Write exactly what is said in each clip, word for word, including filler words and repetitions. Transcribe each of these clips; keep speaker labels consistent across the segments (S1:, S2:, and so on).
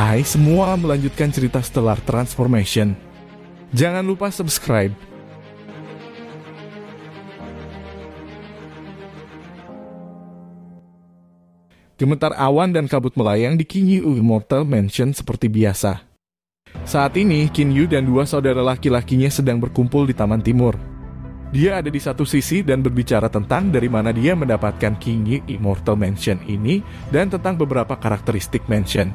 S1: Hai semua, melanjutkan cerita Stellar Transformation. Jangan lupa subscribe. Gemetar awan dan kabut melayang di Kinyu Immortal Mansion seperti biasa. Saat ini, Kinyu dan dua saudara laki-lakinya sedang berkumpul di Taman Timur. Dia ada di satu sisi dan berbicara tentang dari mana dia mendapatkan Kinyu Immortal Mansion ini dan tentang beberapa karakteristik mansion.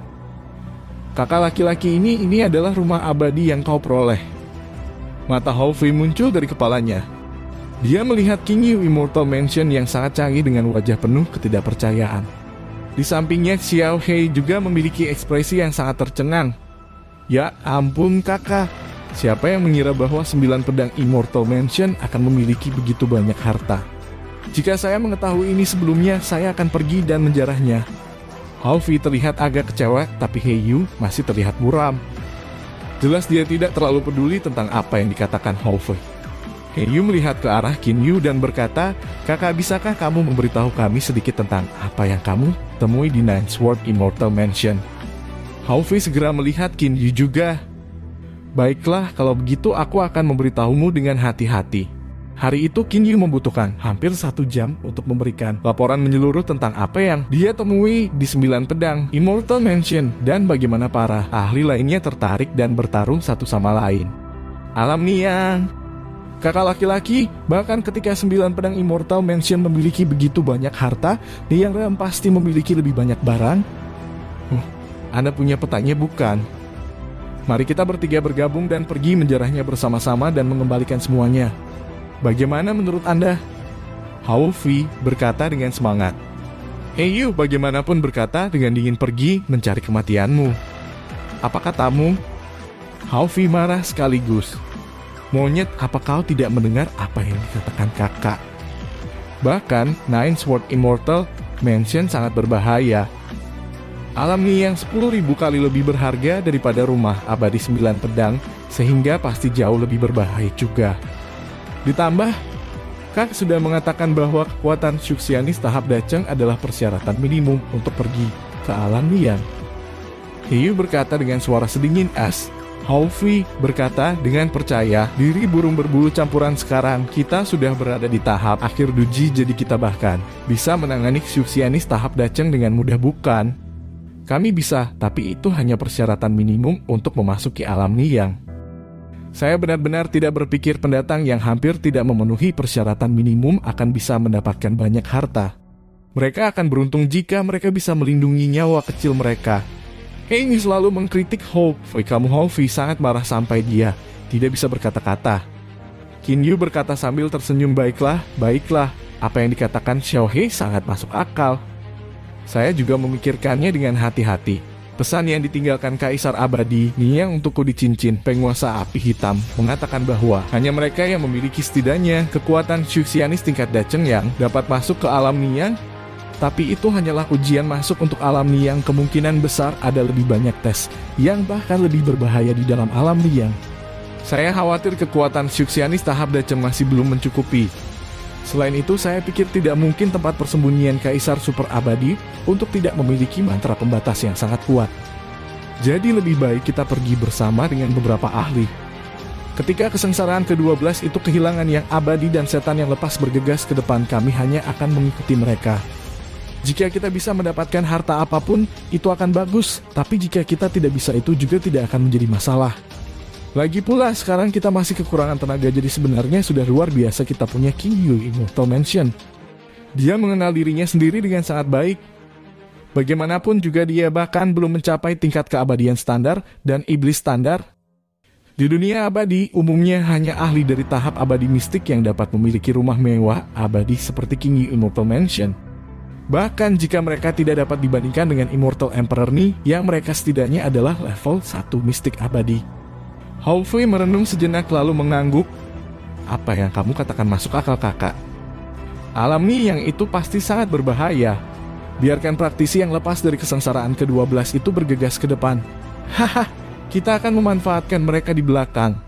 S1: Kakak laki-laki ini, ini adalah rumah abadi yang kau peroleh. Mata Haofei muncul dari kepalanya. Dia melihat Kinyu Immortal Mansion yang sangat canggih dengan wajah penuh ketidakpercayaan. Di sampingnya, Xiao Hei juga memiliki ekspresi yang sangat tercengang. Ya ampun kakak, siapa yang mengira bahwa sembilan pedang Immortal Mansion akan memiliki begitu banyak harta? Jika saya mengetahui ini sebelumnya, saya akan pergi dan menjarahnya. Haofei terlihat agak kecewa, tapi Heiyu masih terlihat muram. Jelas dia tidak terlalu peduli tentang apa yang dikatakan Haofei. Heiyu melihat ke arah Kinyu dan berkata, "Kakak, bisakah kamu memberitahu kami sedikit tentang apa yang kamu temui di Nine Sword Immortal Mansion?" Haofei segera melihat Kinyu juga. "Baiklah, kalau begitu aku akan memberitahumu dengan hati-hati." Hari itu Kinyu membutuhkan hampir satu jam untuk memberikan laporan menyeluruh tentang apa yang dia temui di sembilan pedang Immortal Mansion dan bagaimana para ahli lainnya tertarik dan bertarung satu sama lain. Alam Niang, kakak laki-laki, bahkan ketika sembilan pedang Immortal Mansion memiliki begitu banyak harta, Niang Ram pasti memiliki lebih banyak barang. Huh, Anda punya petanya bukan? Mari kita bertiga bergabung dan pergi menjarahnya bersama-sama dan mengembalikan semuanya. Bagaimana menurut Anda? Haofei berkata dengan semangat. Heiyu bagaimanapun berkata dengan dingin, "Pergi mencari kematianmu." "Apa katamu?" Haofei marah sekaligus. "Monyet, apa kau tidak mendengar apa yang dikatakan kakak? Bahkan Nine Sword Immortal Mansion sangat berbahaya. Alam Niang sepuluh ribu kali lebih berharga daripada rumah abadi sembilan pedang, sehingga pasti jauh lebih berbahaya juga. Ditambah, Kak sudah mengatakan bahwa kekuatan Shuxianis tahap Dacheng adalah persyaratan minimum untuk pergi ke Alam Niang." Heiyu berkata dengan suara sedingin es. Haofei berkata dengan percaya diri, "Burung berbulu campuran, sekarang kita sudah berada di tahap akhir Duji, jadi kita bahkan bisa menangani Shuxianis tahap Dacheng dengan mudah, bukan? Kami bisa, tapi itu hanya persyaratan minimum untuk memasuki Alam Niang. Saya benar-benar tidak berpikir pendatang yang hampir tidak memenuhi persyaratan minimum akan bisa mendapatkan banyak harta. Mereka akan beruntung jika mereka bisa melindungi nyawa kecil mereka." Heiyu selalu mengkritik Haofei. Kamu Haofei sangat marah sampai dia tidak bisa berkata-kata. Kinyu berkata sambil tersenyum, "Baiklah, baiklah. Apa yang dikatakan Xiao Hei sangat masuk akal. Saya juga memikirkannya dengan hati-hati. Pesan yang ditinggalkan Kaisar Abadi Niang untukku di cincin penguasa api hitam mengatakan bahwa hanya mereka yang memiliki setidaknya kekuatan Shuxianis tingkat Dacheng yang dapat masuk ke Alam Niang. Tapi itu hanyalah ujian masuk untuk Alam Niang. Kemungkinan besar ada lebih banyak tes yang bahkan lebih berbahaya di dalam Alam Niang. Saya khawatir kekuatan Shuxianis tahap Dacheng masih belum mencukupi. Selain itu, saya pikir tidak mungkin tempat persembunyian Kaisar Super Abadi untuk tidak memiliki mantra pembatas yang sangat kuat. Jadi lebih baik kita pergi bersama dengan beberapa ahli. Ketika kesengsaraan kedua belas itu kehilangan yang abadi dan setan yang lepas bergegas ke depan, kami hanya akan mengikuti mereka. Jika kita bisa mendapatkan harta apapun, itu akan bagus. Tapi jika kita tidak bisa, itu juga tidak akan menjadi masalah. Lagi pula sekarang kita masih kekurangan tenaga, jadi sebenarnya sudah luar biasa kita punya Kinyu Immortal Mansion." Dia mengenal dirinya sendiri dengan sangat baik. Bagaimanapun juga dia bahkan belum mencapai tingkat keabadian standar dan iblis standar. Di dunia abadi, umumnya hanya ahli dari tahap abadi mistik yang dapat memiliki rumah mewah abadi seperti Kinyu Immortal Mansion. Bahkan jika mereka tidak dapat dibandingkan dengan Immortal Emperor Ni, yang mereka setidaknya adalah level satu mistik abadi. Haofei merenung sejenak lalu mengangguk. "Apa yang kamu katakan masuk akal kakak. Alam Niang yang itu pasti sangat berbahaya. Biarkan praktisi yang lepas dari kesengsaraan kedua belas itu bergegas ke depan. Haha, kita akan memanfaatkan mereka di belakang."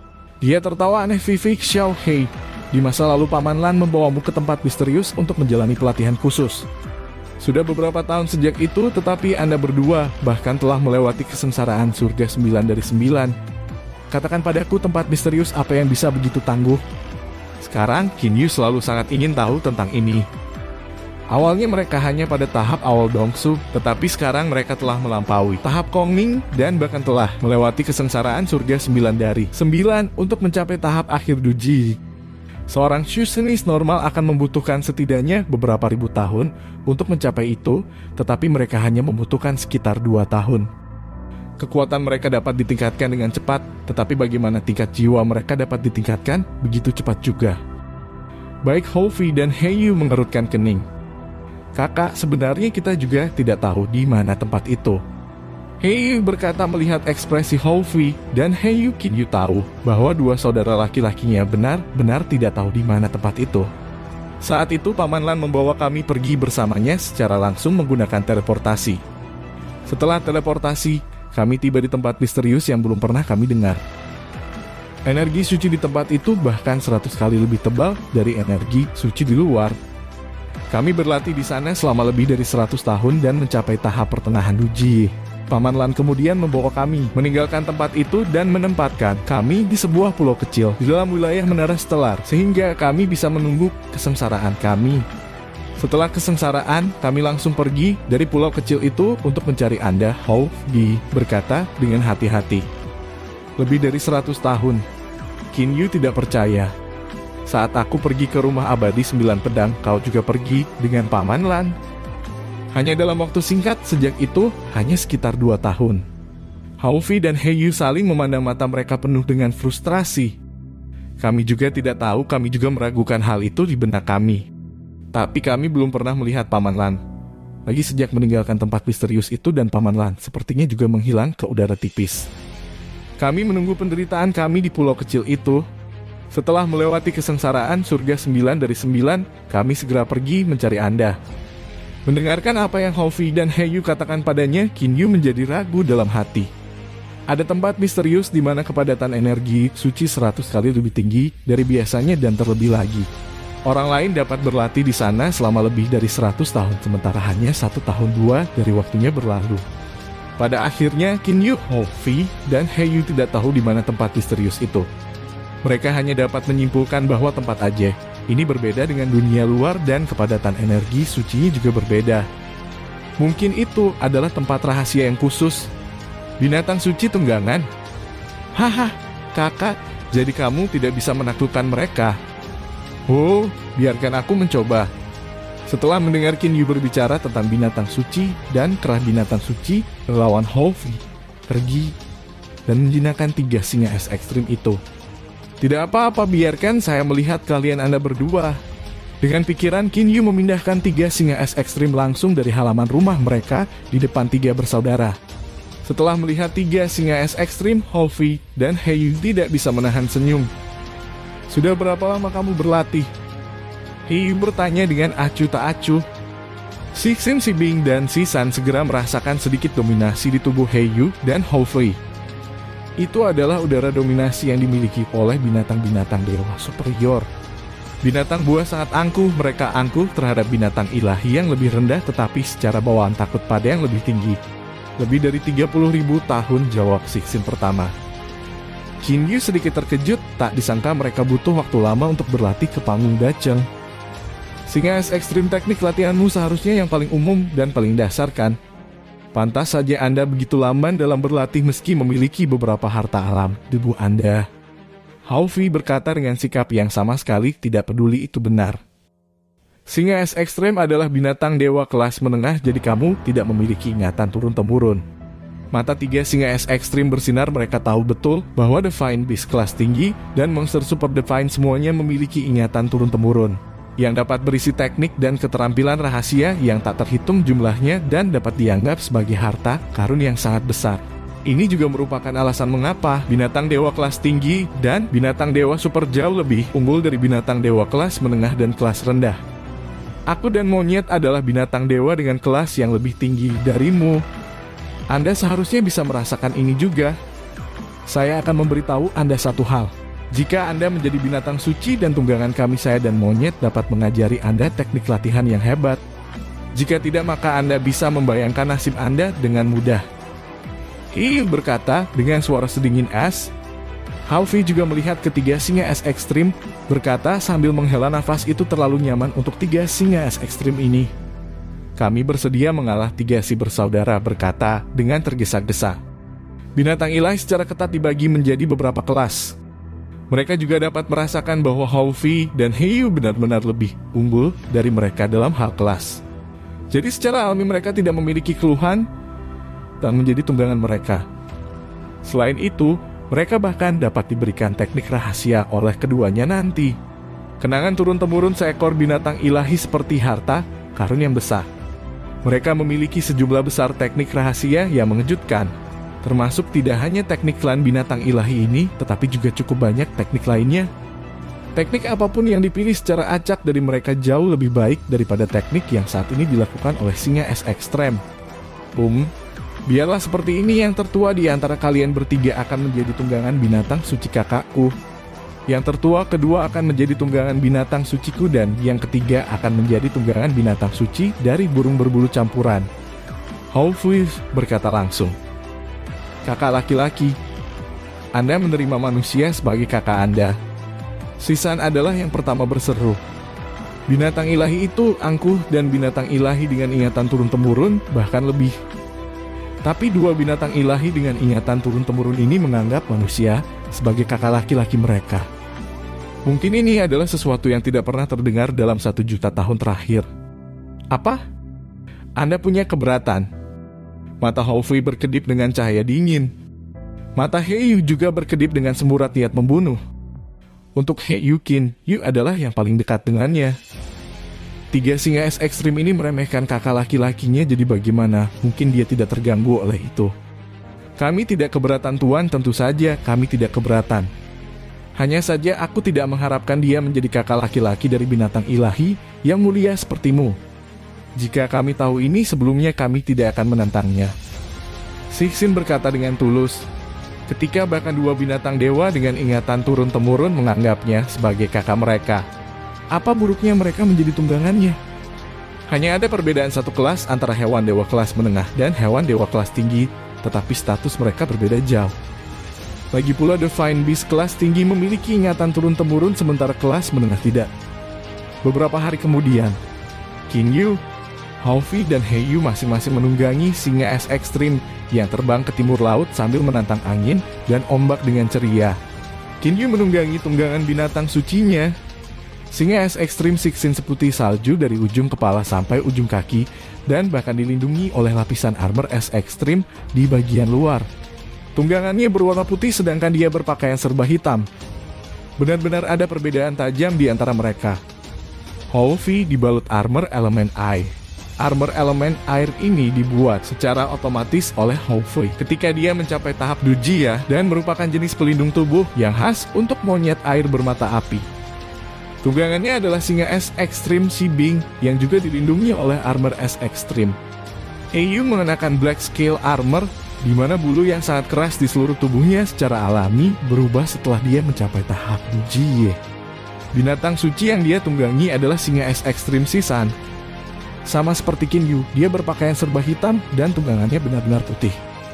S1: Dia tertawa aneh. "Vivik Xiao Hei, di masa lalu Paman Lan membawamu ke tempat misterius untuk menjalani pelatihan khusus. Sudah beberapa tahun sejak itu, tetapi Anda berdua bahkan telah melewati kesengsaraan surga sembilan dari sembilan. Katakan padaku tempat misterius apa yang bisa begitu tangguh. Sekarang, Qin Yu selalu sangat ingin tahu tentang ini. Awalnya mereka hanya pada tahap awal Dongsu, tetapi sekarang mereka telah melampaui tahap Kongming dan bahkan telah melewati kesengsaraan surga sembilan dari sembilan untuk mencapai tahap akhir Duji. Seorang Shusenis normal akan membutuhkan setidaknya beberapa ribu tahun untuk mencapai itu, tetapi mereka hanya membutuhkan sekitar dua tahun. Kekuatan mereka dapat ditingkatkan dengan cepat, tetapi bagaimana tingkat jiwa mereka dapat ditingkatkan begitu cepat juga. Baik Hovi dan Heiyu mengerutkan kening. Kakak, sebenarnya kita juga tidak tahu di mana tempat itu. Heiyu berkata melihat ekspresi Hovi, dan Heiyu Qin Yu tahu bahwa dua saudara laki-lakinya benar-benar tidak tahu di mana tempat itu. Saat itu Paman Lan membawa kami pergi bersamanya secara langsung menggunakan teleportasi. Setelah teleportasi, kami tiba di tempat misterius yang belum pernah kami dengar. Energi suci di tempat itu bahkan seratus kali lebih tebal dari energi suci di luar. Kami berlatih di sana selama lebih dari seratus tahun dan mencapai tahap pertengahan Duji. Paman Lan kemudian membawa kami meninggalkan tempat itu dan menempatkan kami di sebuah pulau kecil di dalam wilayah menara stelar sehingga kami bisa menunggu kesengsaraan kami. Setelah kesengsaraan, kami langsung pergi dari pulau kecil itu untuk mencari Anda, Hovi berkata dengan hati-hati. Lebih dari seratus tahun. Qin Yu tidak percaya. Saat aku pergi ke rumah abadi sembilan pedang, kau juga pergi dengan Paman Lan. Hanya dalam waktu singkat sejak itu, hanya sekitar dua tahun. Hovi dan Heiyu saling memandang, mata mereka penuh dengan frustrasi. Kami juga tidak tahu, kami juga meragukan hal itu di benak kami. Tapi kami belum pernah melihat Paman Lan. Lagi sejak meninggalkan tempat misterius itu dan Paman Lan sepertinya juga menghilang ke udara tipis. Kami menunggu penderitaan kami di pulau kecil itu. Setelah melewati kesengsaraan surga sembilan dari sembilan, kami segera pergi mencari Anda. Mendengarkan apa yang Hovi dan Heiyu katakan padanya, Qin Yu menjadi ragu dalam hati. Ada tempat misterius di mana kepadatan energi suci seratus kali lebih tinggi dari biasanya dan terlebih lagi. Orang lain dapat berlatih di sana selama lebih dari seratus tahun, sementara hanya satu tahun dua dari waktunya berlalu. Pada akhirnya, Qin Yu, Hovi, dan Heiyu tidak tahu di mana tempat misterius itu. Mereka hanya dapat menyimpulkan bahwa tempat Ajeh ini berbeda dengan dunia luar dan kepadatan energi sucinya juga berbeda. Mungkin itu adalah tempat rahasia yang khusus. Binatang suci tunggangan. Haha, kakak, jadi kamu tidak bisa menaklukkan mereka. Oh, biarkan aku mencoba. Setelah mendengar Qin Yu berbicara tentang binatang suci dan kerah binatang suci, relawan Hovi pergi dan menjinakkan tiga singa es ekstrim itu. Tidak apa-apa, biarkan saya melihat kalian Anda berdua. Dengan pikiran, Qin Yu memindahkan tiga singa es ekstrim langsung dari halaman rumah mereka di depan tiga bersaudara. Setelah melihat tiga singa es ekstrim, Hovi dan Heiyu tidak bisa menahan senyum. Sudah berapa lama kamu berlatih? Heiyu bertanya dengan acuh tak acuh. Sixin, Si Bing, dan Si San segera merasakan sedikit dominasi di tubuh Heiyu dan Hovi. Itu adalah udara dominasi yang dimiliki oleh binatang-binatang dewa superior. Binatang buah sangat angkuh, mereka angkuh terhadap binatang ilahi yang lebih rendah tetapi secara bawaan takut pada yang lebih tinggi. Lebih dari tiga puluh ribu tahun, jawab Sixin pertama. Qin Yu sedikit terkejut, tak disangka mereka butuh waktu lama untuk berlatih ke panggung daceng. Singa es ekstrim, teknik latihanmu seharusnya yang paling umum dan paling dasar kan? Pantas saja Anda begitu lamban dalam berlatih meski memiliki beberapa harta alam debu Anda. Hovi berkata dengan sikap yang sama sekali tidak peduli itu benar. Singa es ekstrem adalah binatang dewa kelas menengah, jadi kamu tidak memiliki ingatan turun-temurun. Mata tiga singa es ekstrim bersinar, mereka tahu betul bahwa Divine Beast kelas tinggi dan Monster Super Divine semuanya memiliki ingatan turun-temurun yang dapat berisi teknik dan keterampilan rahasia yang tak terhitung jumlahnya dan dapat dianggap sebagai harta karun yang sangat besar. Ini juga merupakan alasan mengapa binatang dewa kelas tinggi dan binatang dewa super jauh lebih unggul dari binatang dewa kelas menengah dan kelas rendah. Aku dan monyet adalah binatang dewa dengan kelas yang lebih tinggi darimu. Anda seharusnya bisa merasakan ini juga. Saya akan memberitahu Anda satu hal. Jika Anda menjadi binatang suci dan tunggangan kami, saya dan monyet dapat mengajari Anda teknik latihan yang hebat. Jika tidak, maka Anda bisa membayangkan nasib Anda dengan mudah. Hei berkata dengan suara sedingin es. Halfie juga melihat ketiga singa es ekstrim, berkata sambil menghela nafas, itu terlalu nyaman untuk tiga singa es ekstrim ini. Kami bersedia mengalah, tiga si bersaudara berkata dengan tergesa-gesa. Binatang ilahi secara ketat dibagi menjadi beberapa kelas. Mereka juga dapat merasakan bahwa Halfie dan Heiyu benar-benar lebih unggul dari mereka dalam hal kelas. Jadi secara alami mereka tidak memiliki keluhan dan menjadi tunggangan mereka. Selain itu, mereka bahkan dapat diberikan teknik rahasia oleh keduanya nanti. Kenangan turun-temurun seekor binatang ilahi seperti harta karun yang besar. Mereka memiliki sejumlah besar teknik rahasia yang mengejutkan. Termasuk tidak hanya teknik klan binatang ilahi ini, tetapi juga cukup banyak teknik lainnya. Teknik apapun yang dipilih secara acak dari mereka jauh lebih baik daripada teknik yang saat ini dilakukan oleh singa es ekstrem. Um, biarlah seperti ini, yang tertua di antara kalian bertiga akan menjadi tunggangan binatang suci kakakku. Yang tertua kedua akan menjadi tunggangan binatang suciku, dan yang ketiga akan menjadi tunggangan binatang suci dari burung berbulu campuran. Halfie berkata langsung. Kakak laki-laki, Anda menerima manusia sebagai kakak Anda. Sisan adalah yang pertama berseru. Binatang ilahi itu angkuh dan binatang ilahi dengan ingatan turun-temurun bahkan lebih. Tapi dua binatang ilahi dengan ingatan turun-temurun ini menganggap manusia sebagai kakak laki-laki mereka. Mungkin ini adalah sesuatu yang tidak pernah terdengar dalam satu juta tahun terakhir. Apa? Anda punya keberatan? Mata Halfie berkedip dengan cahaya dingin. Mata Heiyu juga berkedip dengan semburat niat membunuh. Untuk Heiyu, Kinyu adalah yang paling dekat dengannya. Tiga singa es ekstrim ini meremehkan kakak laki-lakinya, jadi bagaimana mungkin dia tidak terganggu oleh itu? Kami tidak keberatan Tuan, tentu saja kami tidak keberatan. Hanya saja aku tidak mengharapkan dia menjadi kakak laki-laki dari binatang ilahi yang mulia sepertimu. Jika kami tahu ini sebelumnya, kami tidak akan menentangnya. Sixin berkata dengan tulus, ketika bahkan dua binatang dewa dengan ingatan turun-temurun menganggapnya sebagai kakak mereka. Apa buruknya mereka menjadi tunggangannya? Hanya ada perbedaan satu kelas antara hewan dewa kelas menengah dan hewan dewa kelas tinggi, tetapi status mereka berbeda jauh. Lagi pula Divine Beast kelas tinggi memiliki ingatan turun-temurun, sementara kelas menengah tidak. Beberapa hari kemudian, Kinyu, Halfie dan Heiyu masing-masing menunggangi singa es ekstrim yang terbang ke timur laut sambil menantang angin dan ombak dengan ceria. Kinyu menunggangi tunggangan binatang sucinya. Singa es ekstrim Sixin seputih salju dari ujung kepala sampai ujung kaki dan bahkan dilindungi oleh lapisan armor es ekstrim di bagian luar. Tunggangannya berwarna putih sedangkan dia berpakaian serba hitam. Benar-benar ada perbedaan tajam di antara mereka. Halfie dibalut armor elemen air. Armor elemen air ini dibuat secara otomatis oleh Halfie ketika dia mencapai tahap Dujia dan merupakan jenis pelindung tubuh yang khas untuk monyet air bermata api. Tunggangannya adalah singa es ekstrim Shibing yang juga dilindungi oleh armor es ekstrim. Heiyu mengenakan black scale armor di mana bulu yang sangat keras di seluruh tubuhnya secara alami berubah setelah dia mencapai tahap Dujie. Binatang suci yang dia tunggangi adalah singa es ekstrim Sisan. Sama seperti Kinyu, dia berpakaian serba hitam dan tunggangannya benar-benar putih.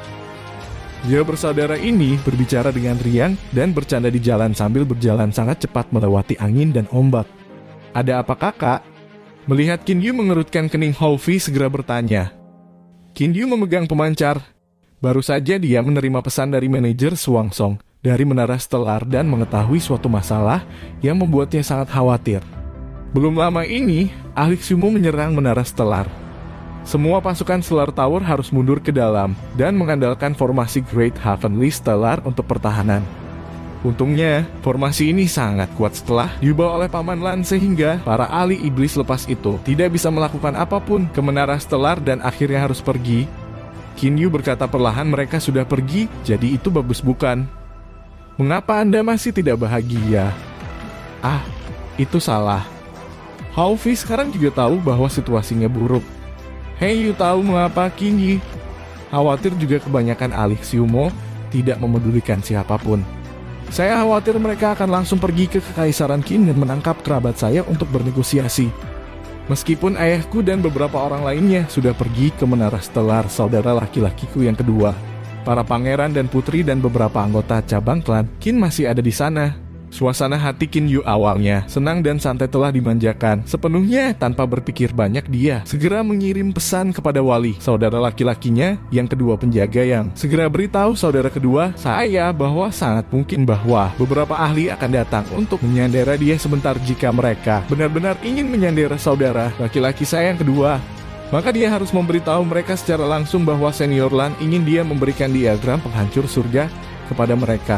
S1: Dia bersaudara ini berbicara dengan riang dan bercanda di jalan sambil berjalan sangat cepat melewati angin dan ombak. Ada apa kakak? Melihat Kinyu mengerutkan kening, Halfie segera bertanya. Kinyu memegang pemancar. Baru saja dia menerima pesan dari manajer Swangsong dari Menara Stelar dan mengetahui suatu masalah yang membuatnya sangat khawatir. Belum lama ini, ahli sumo menyerang Menara Stelar. Semua pasukan Stellar Tower harus mundur ke dalam dan mengandalkan formasi Great Heavenly Stellar untuk pertahanan. Untungnya, formasi ini sangat kuat setelah dibawa oleh Paman Lan sehingga para ahli iblis lepas itu tidak bisa melakukan apapun ke Menara Stelar dan akhirnya harus pergi. Kinyu berkata perlahan, mereka sudah pergi, jadi itu bagus bukan? Mengapa Anda masih tidak bahagia? Ah, itu salah. Halfie sekarang juga tahu bahwa situasinya buruk. Heiyu tahu mengapa Kinyu khawatir, juga kebanyakan ahli sumo tidak memedulikan siapapun. Saya khawatir mereka akan langsung pergi ke Kekaisaran Qin dan menangkap kerabat saya untuk bernegosiasi. Meskipun ayahku dan beberapa orang lainnya sudah pergi ke menara Stellar, saudara laki-lakiku yang kedua, para pangeran dan putri dan beberapa anggota cabang klan Qin masih ada di sana. Suasana hati Qin Yu awalnya senang dan santai telah dimanjakan sepenuhnya. Tanpa berpikir banyak, dia segera mengirim pesan kepada Wali, saudara laki-lakinya yang kedua penjaga, yang segera beritahu saudara kedua saya bahwa sangat mungkin bahwa beberapa ahli akan datang untuk menyandera dia sebentar jika mereka benar-benar ingin menyandera saudara laki-laki saya yang kedua. Maka dia harus memberitahu mereka secara langsung bahwa Senior Lan ingin dia memberikan diagram penghancur surga kepada mereka.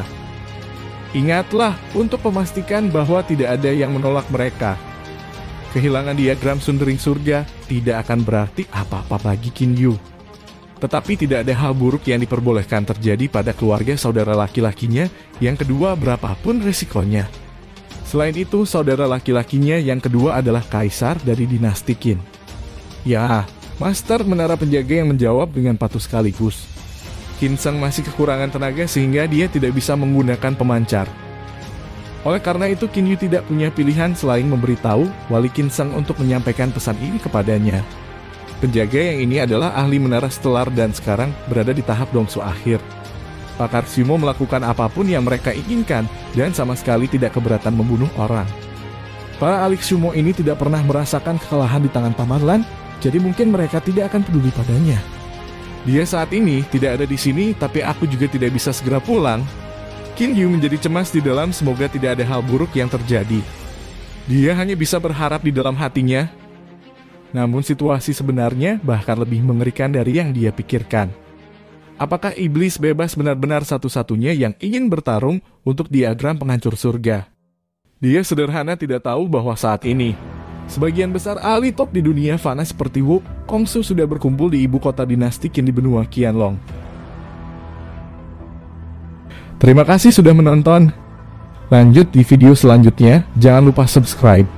S1: Ingatlah untuk memastikan bahwa tidak ada yang menolak mereka. Kehilangan diagram sundering surga tidak akan berarti apa-apa bagi Qin Yu. Tetapi tidak ada hal buruk yang diperbolehkan terjadi pada keluarga saudara laki-lakinya yang kedua berapapun resikonya. Selain itu, saudara laki-lakinya yang kedua adalah kaisar dari dinasti Qin. Ya, Master Menara Penjaga yang menjawab dengan patuh sekaligus. Qin Sheng masih kekurangan tenaga sehingga dia tidak bisa menggunakan pemancar. Oleh karena itu, Qin Yu tidak punya pilihan selain memberitahu Wali Qin Sheng untuk menyampaikan pesan ini kepadanya. Penjaga yang ini adalah ahli menara Stellar dan sekarang berada di tahap dongsu akhir. Pakar sumo melakukan apapun yang mereka inginkan dan sama sekali tidak keberatan membunuh orang. Para ahli sumo ini tidak pernah merasakan kekalahan di tangan Paman Lan, jadi mungkin mereka tidak akan peduli padanya. Dia saat ini tidak ada di sini, tapi aku juga tidak bisa segera pulang. Qin Yu menjadi cemas di dalam, semoga tidak ada hal buruk yang terjadi. Dia hanya bisa berharap di dalam hatinya. Namun situasi sebenarnya bahkan lebih mengerikan dari yang dia pikirkan. Apakah iblis bebas benar-benar satu-satunya yang ingin bertarung untuk diagram penghancur surga? Dia sederhana tidak tahu bahwa saat ini sebagian besar ahli top di dunia fana seperti Wu Kongsu sudah berkumpul di ibu kota dinasti Qin di benua Qianlong. Terima kasih sudah menonton. Lanjut di video selanjutnya, jangan lupa subscribe.